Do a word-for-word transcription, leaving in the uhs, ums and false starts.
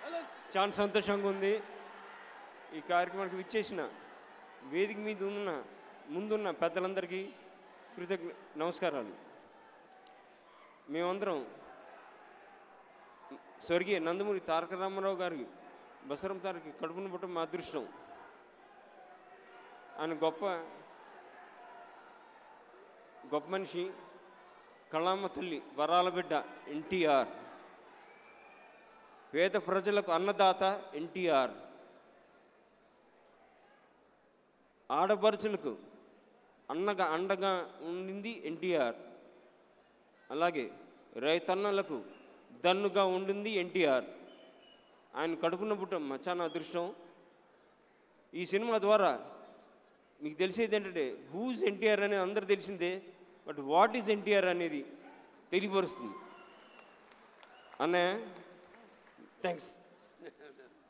చాలా సంతోషంగా ఉంది. ఈ కార్యక్రమానికి విచ్చేసిన వేదిక మీద ఉన్న ముందున్న పెద్దలందరికీ కృతజ్ఞ నమస్కారాలు. మేమందరం స్వర్గీయ నందమూరి తారక రామారావు గారికి బసరం తారకి కడుపును పుట్టడం మా అదృష్టం. ఆయన గొప్ప గొప్ప మనిషి, కళామ తల్లి వరాల బిడ్డ ఎన్టీఆర్, పేద ప్రజలకు అన్నదాత ఎన్టీఆర్, ఆడపడుచులకు అన్నగా అండగా ఉండింది ఎన్టీఆర్, అలాగే రైతన్నలకు దన్నుగా ఉండింది ఎన్టీఆర్. ఆయన కడుపున పుట్టం చాలా అదృష్టం. ఈ సినిమా ద్వారా మీకు తెలిసేది ఏంటంటే హూజ్ ఎన్టీఆర్ అనేది అందరూ తెలిసిందే, బట్ వాట్ ఈజ్ ఎన్టీఆర్ అనేది తెలియపరుస్తుంది. అన్నయ్య థ్యాంక్స్.